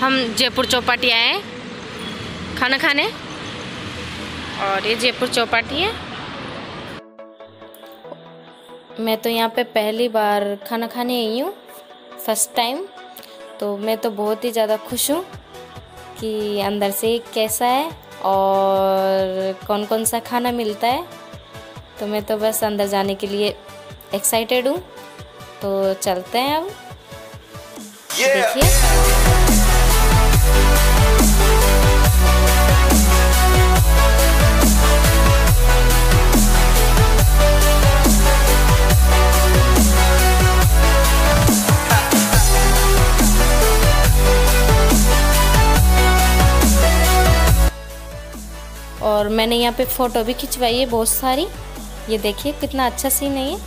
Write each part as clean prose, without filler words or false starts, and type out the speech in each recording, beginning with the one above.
हम जयपुर चौपाटी आए हैं खाना खाने और ये जयपुर चौपाटी है। मैं तो यहाँ पे पहली बार खाना खाने आई हूँ, फर्स्ट टाइम। तो मैं तो बहुत ही ज़्यादा खुश हूँ कि अंदर से कैसा है और कौन कौन सा खाना मिलता है। तो मैं तो बस अंदर जाने के लिए एक्साइटेड हूँ। तो चलते हैं अब, देखिए। और मैंने यहाँ पे फ़ोटो भी खिंचवाई है बहुत सारी। ये देखिए कितना अच्छा सीन है ये।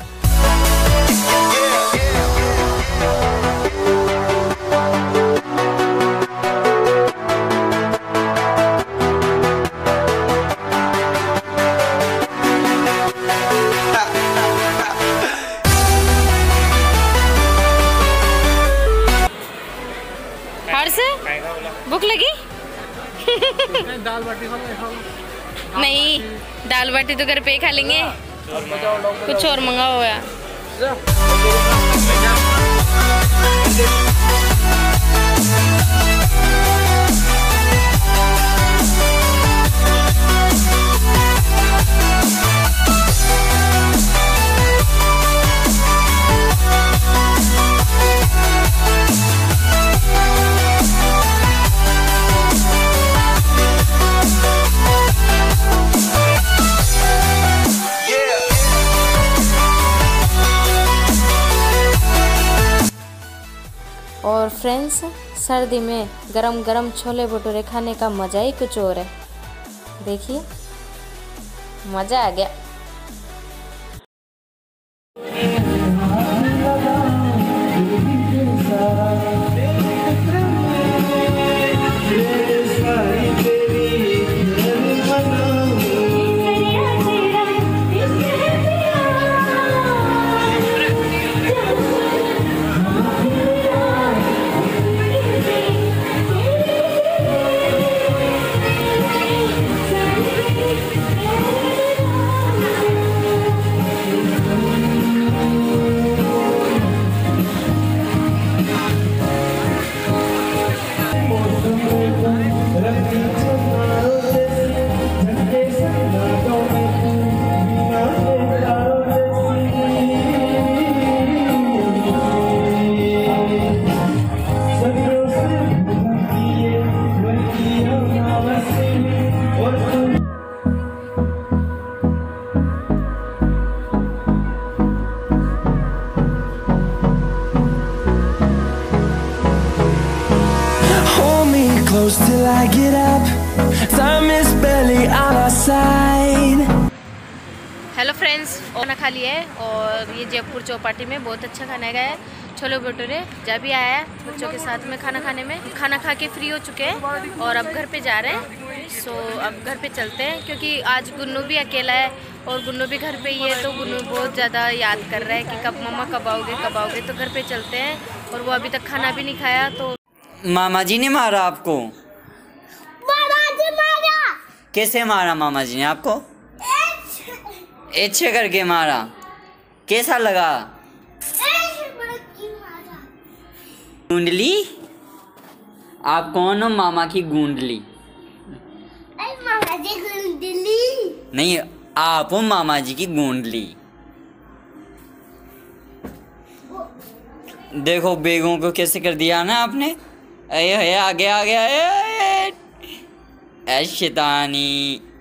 हर्ष, भूख लगी? दाल बाटी नहीं, दाल बाटी तो घर पे ही खा लेंगे। कुछ और मंगाओ यार। और फ्रेंड्स, सर्दी में गरम गरम छोले भटूरे खाने का मज़ा ही कुछ और है। देखिए मज़ा आ गया। Close till I get up. Time is barely on our side. Hello friends, खाना खा लिया है और ये जयपुर चौपाटी में बहुत अच्छा खाना गया है। छोले भटूरे जब भी आया है बच्चों के साथ में खाना खाने में। खाना खा के फ्री हो चुके हैं और अब घर पे जा रहे हैं। सो अब घर पे चलते हैं क्योंकि आज गुन्नू भी अकेला है और गुन्नू भी घर पे ही है। तो गुन्नू बहुत ज़्यादा याद कर रहा है कि कब मम्मा कब आओगे। तो घर पे चलते हैं और वो अभी तक खाना भी नहीं खाया। तो मामा जी ने मारा आपको? मामा जी मारा। कैसे मारा मामा जी ने आपको? ऐसे करके मारा। कैसा लगा? गूंडली? आप कौन हो मामा की गूंडली? मामा जी गूंडली नहीं, आप हो मामा जी की गूंडली। देखो बेगों को कैसे कर दिया ना आपने। आ गया शैतानी।